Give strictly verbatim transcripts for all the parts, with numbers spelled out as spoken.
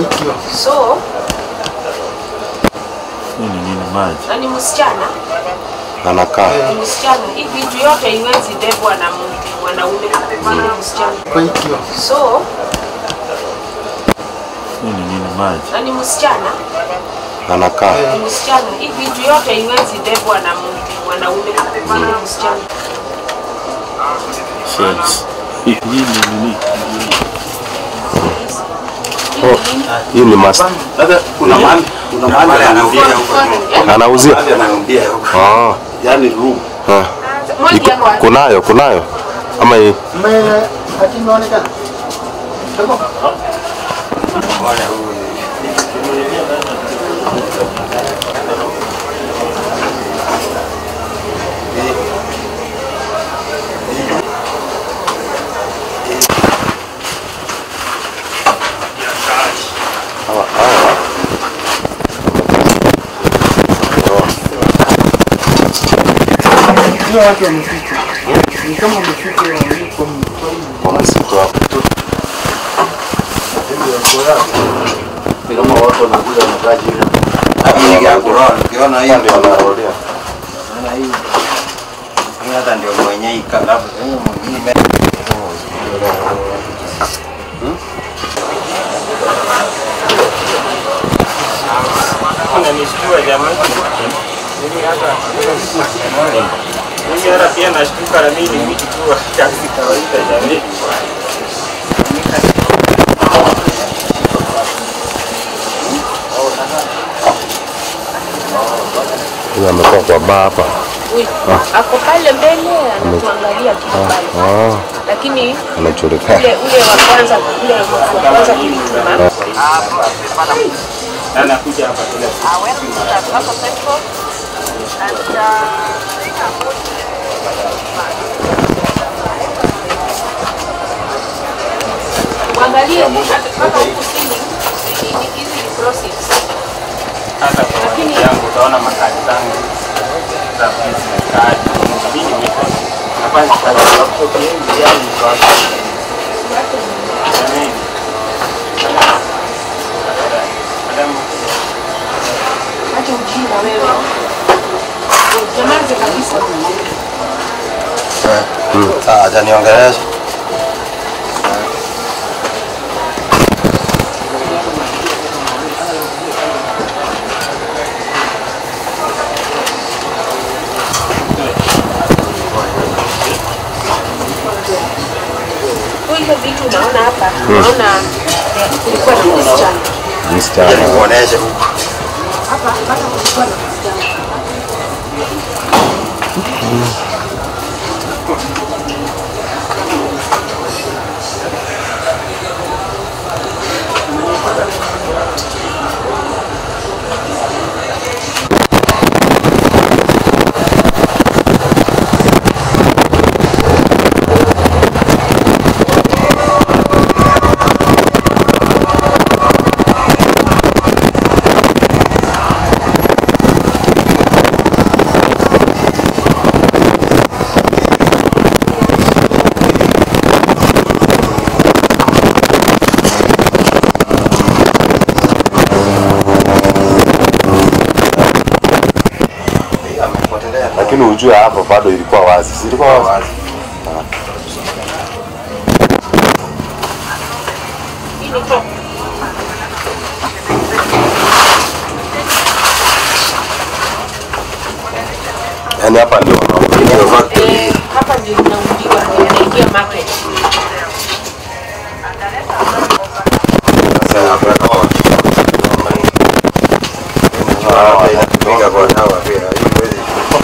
So nini nini maji? Nani msichana? Anakaa. Ni msichana. Hii vitu yote haiwezi bebwa na mwanaume kama msichana. So nini nini maji? Nani msichana? Anakaa. Ni msichana. Hii vitu yote haiwezi bebwa na mwanaume kama msichana. Sales. Hii nini nini? Oh, hii ni master. Dada kuna mali, kuna mali anaambia huko. Anauzia? Anaambia huko. Ah, yani room. Ah. Kunayo, kunayo. Ama hii. Mimi hatimaonekana. Hapo. Wala huyu. Ndio watu wamefika. Ni kama wamefika walipo kwa msitu hapo. Ni kama watu wanakuja na kaji hiyo. Hii ya Qur'an, ukiona hii ndio wanarudia. Maana hii hii hata ndio mwenyewe ikalabu. Hiyo mwingine Unanishtua jamani. Mimi hata mimi hata pia nashtuka na mimi ni mtu tu wa taksi kawaida jamani. Huyu amekuwa kwa baa hapa. Ako pale mbele anatuangalia tu pale. Ah. Lakini anajulikana. Ule ule wa kwanza ule wa kwanza kulituma. Ana kuja hapa kila siku. Ah, wewe unataka hapa petrol. And Wangalia mpaka huku chini hizi explosives. Hata kwa lakini yangu utaona makali zangu za business card. Mimi nimekuwa nafanya kazi ya hapo kwa yangu kwa acha ujinga wewe. Jamani kabisa. Mm. Ah, acha niongeleshe. Hizo vitu unaona hapa, unaona kulikuwa na msichana. Msichana. Muoneshe huko. Hapa hapa kulikuwa na msichana. Lakini ujue hapo bado ilikuwa wazi. Ilikuwa wazi. Yaani hapa ndio ndio factory. Hapa ndio inaundiwa inaingia market. Sasa hapa kwa Ah, inatumika kwa dawa pia. Hiyo kweli.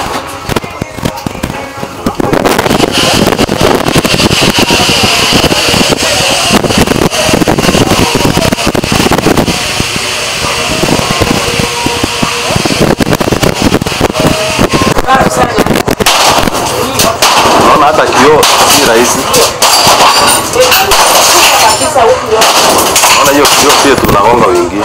Naona hata kioo si rahisi. Naona hiyo kioo pia tunagonga wengi.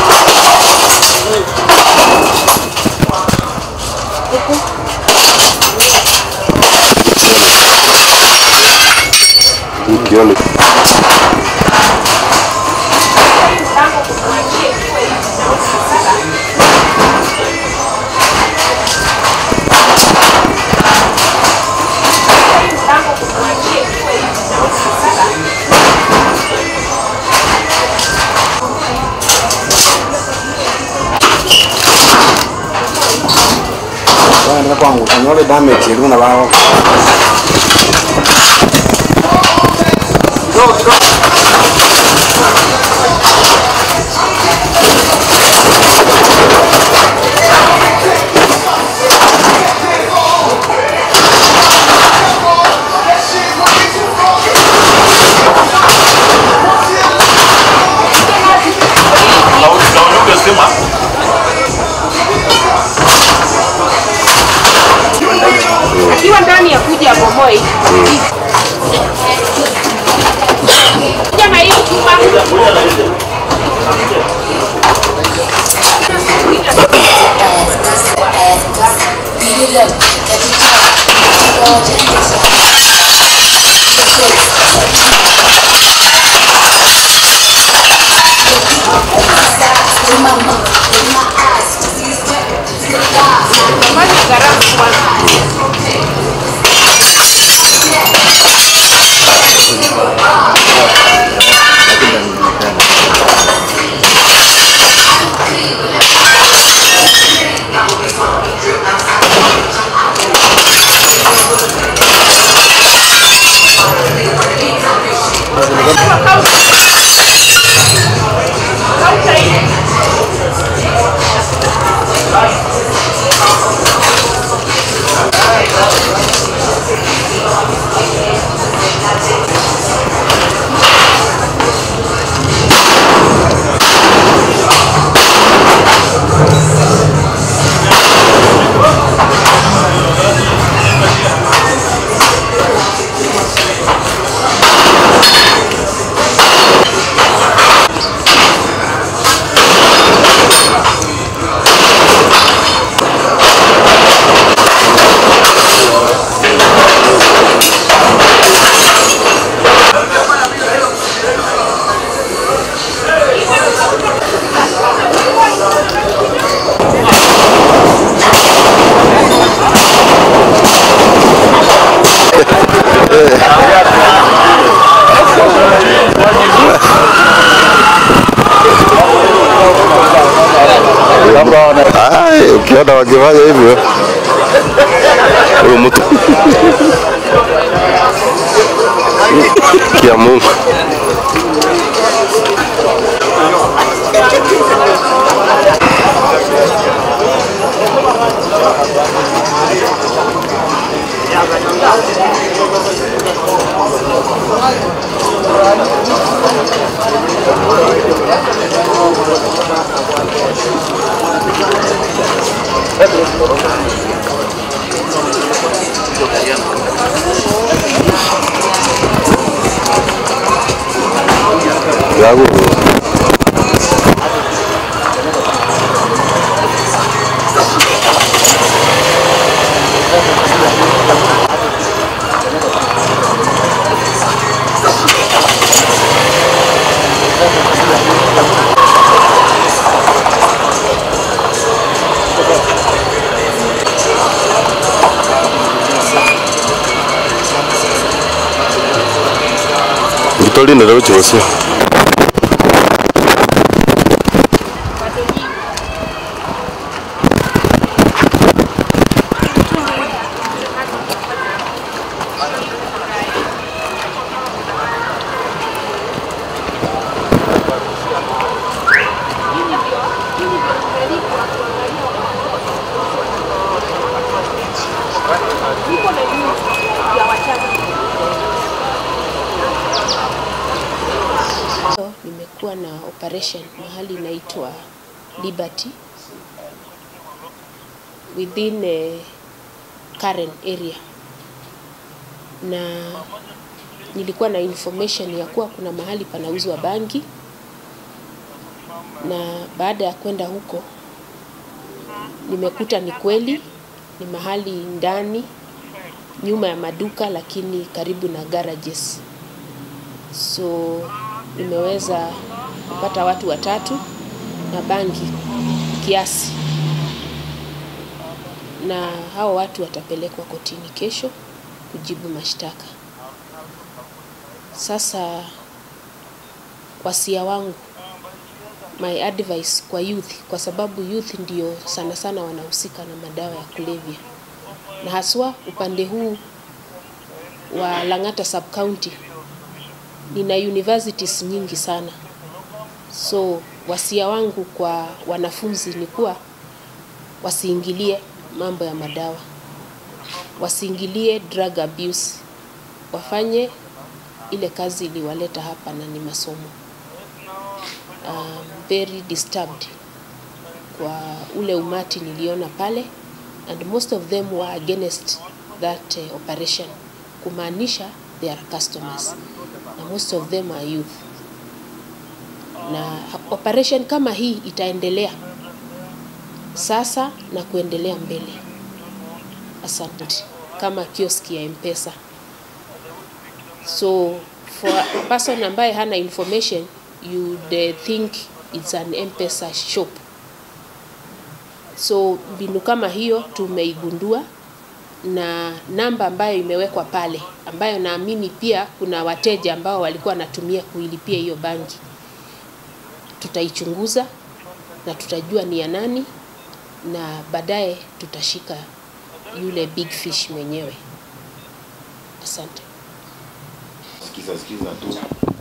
Hii kioo ni kwangu tanyole damage ile na bao. Go go. Akiwa ndani ya kuja bomoi. Jamaa hii chumba. Ai, ukiona wakifanya hivyo huyo mtu kia Mungu. Yago. Vitoli ndio chose. Nimekuwa na operation mahali inaitwa Liberty within a Karen area, na nilikuwa na information ya kuwa kuna mahali panauzwa bangi, na baada ya kwenda huko nimekuta ni kweli ni mahali ndani nyuma ya maduka, lakini karibu na garages. So nimeweza kupata watu watatu na bangi kiasi, na hao watu watapelekwa kotini kesho kujibu mashtaka. Sasa wasia wangu, my advice kwa youth, kwa sababu youth ndio sana sana wanahusika na madawa ya kulevya, na haswa upande huu wa Lang'ata sub county nina universities nyingi sana. So wasia wangu kwa wanafunzi ni kuwa wasiingilie mambo ya madawa, wasiingilie drug abuse, wafanye ile kazi iliwaleta hapa na ni masomo. Um, very disturbed kwa ule umati niliona pale, and most of them were against that uh, operation, kumaanisha they are customers, na most of them are youth. Na operation kama hii itaendelea sasa na kuendelea mbele. Asante. Kama kioski ya M-Pesa. So for a person ambaye hana information, you they think it's an M-Pesa shop. So mbinu kama hiyo tumeigundua, na namba ambayo imewekwa pale, ambayo naamini pia kuna wateja ambao walikuwa wanatumia kuilipia hiyo bangi, tutaichunguza na tutajua ni ya nani, na baadaye tutashika yule big fish mwenyewe. Asante. Sikiza sikiza tu.